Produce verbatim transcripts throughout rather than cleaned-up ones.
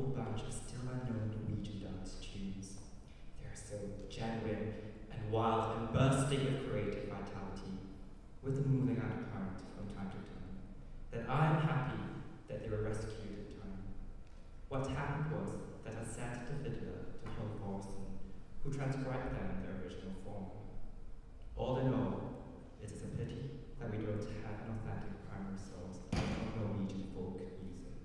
whole bunch of still unknown Norwegian dance tunes. They are so genuine and wild and bursting with creative vitality, with a moving undercurrent from time to time, that I am happy that they were rescued in time. What happened was that I sent the fiddler to Holm Vorsen, who transcribed them in their original form. All in all, it is a pity that we don't have an authentic primary source of Norwegian folk music.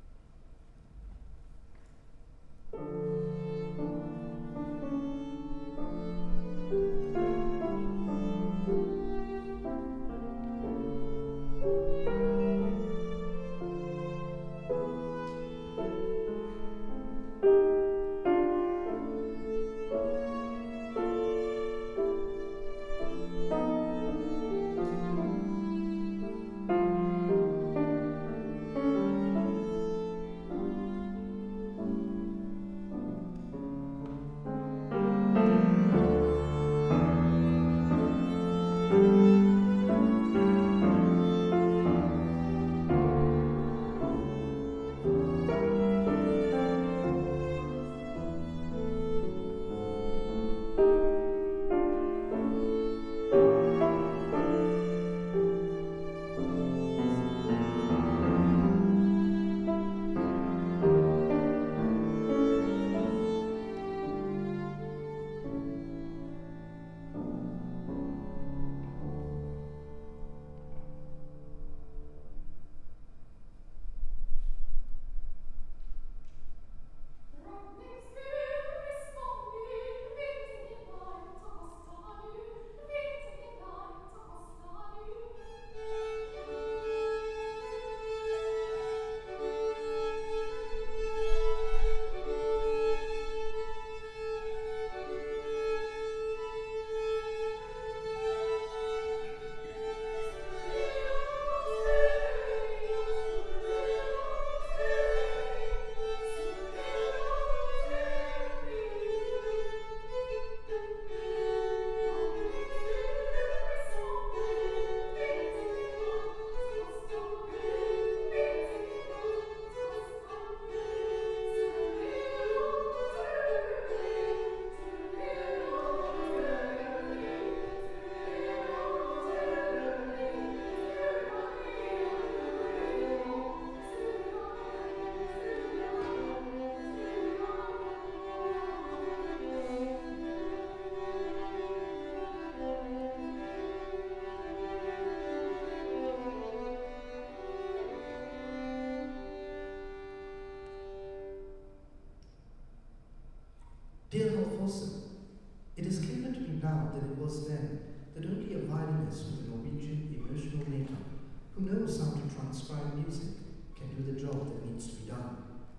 Dear Halvorsen, it is clearer to me now than it was then that only a violinist with a Norwegian emotional makeup who knows how to transcribe music can do the job that needs to be done.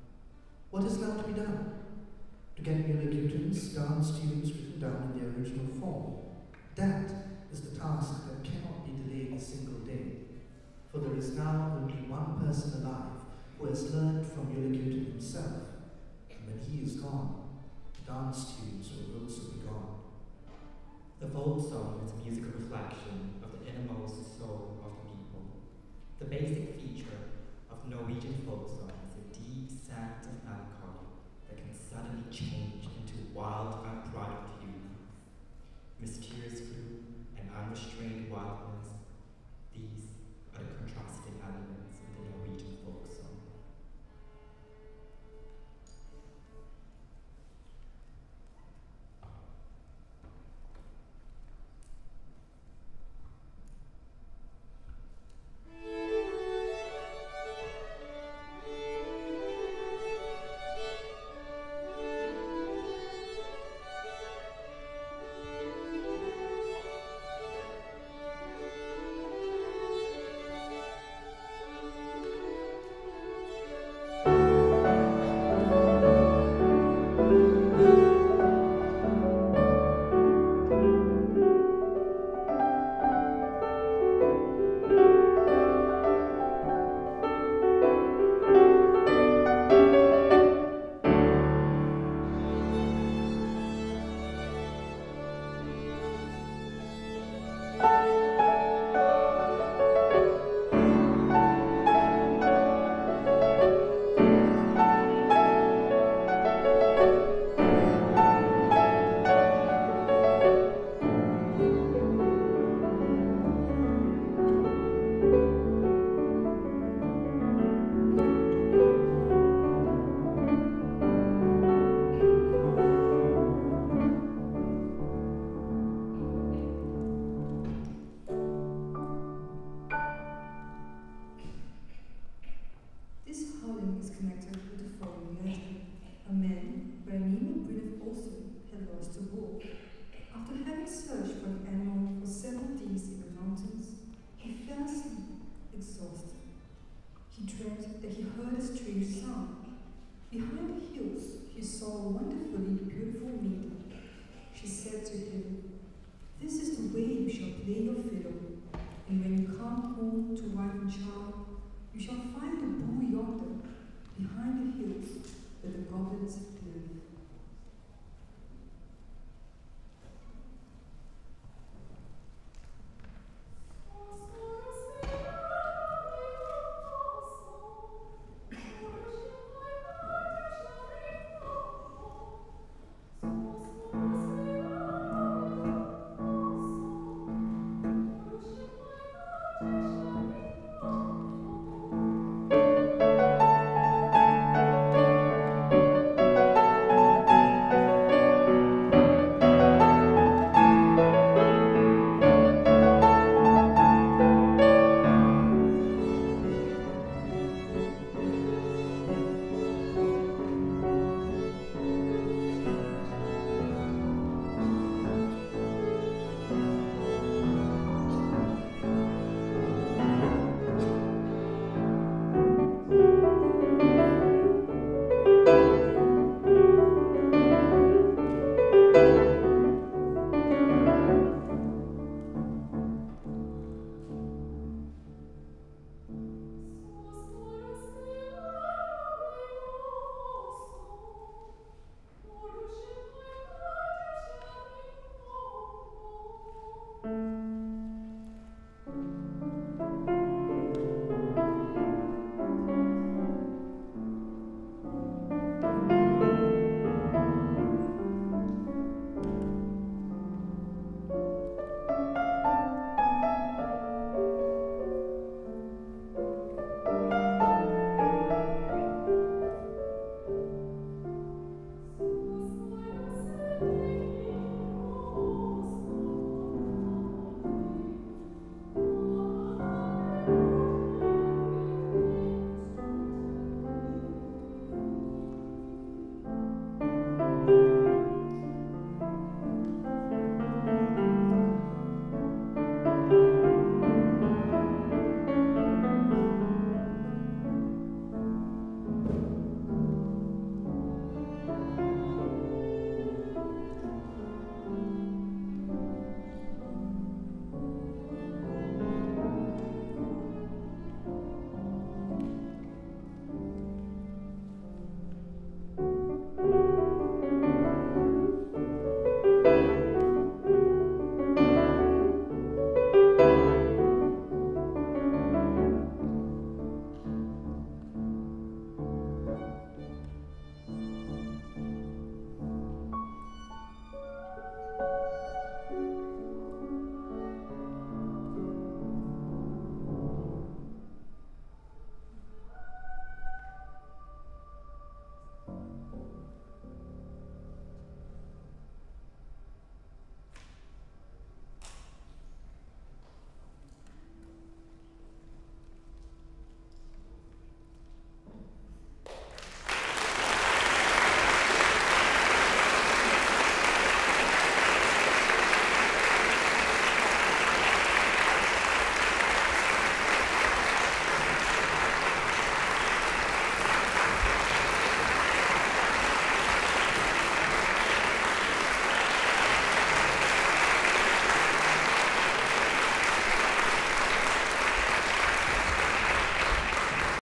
What is now to be done? To get Müller Gutten's dance tunes written down in their original form. That is the task that cannot be delayed a single day, for there is now only one person alive who has learned from Müller Gutten himself, and when he is gone, dance tunes will also be gone. The folk song is a musical reflection of the innermost soul of the people. The basic feature of Norwegian folk song is a deep, sad